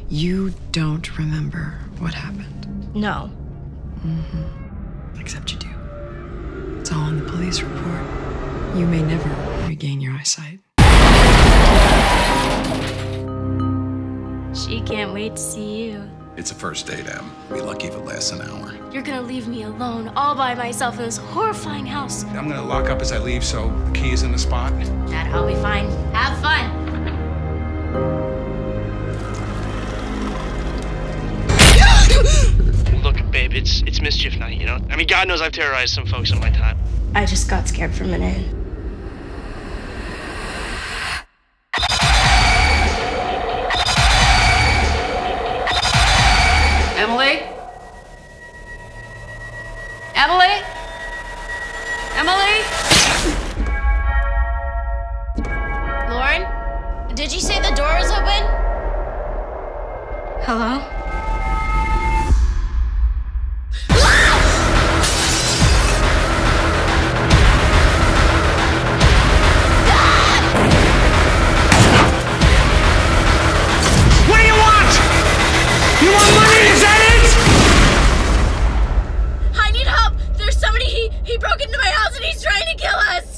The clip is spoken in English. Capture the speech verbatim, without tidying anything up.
You don't remember what happened? No. Mm-hmm. Except you do. It's all in the police report. You may never regain your eyesight. She can't wait to see you. It's a first date, Em. Be lucky if it lasts an hour. You're gonna leave me alone, all by myself in this horrifying house. I'm gonna lock up as I leave, so the key is in the spot. Dad, I'll be fine. Have fun. Look, babe, it's it's Mischief night, you know? I mean, God knows I've terrorized some folks in my time. I just got scared for a minute. Emily? Emily? Emily? Lauren? Did you say the door was open? Hello? What do you want? You want money? Is that it? I need help! There's somebody, he, he broke into my house and he's trying to kill us!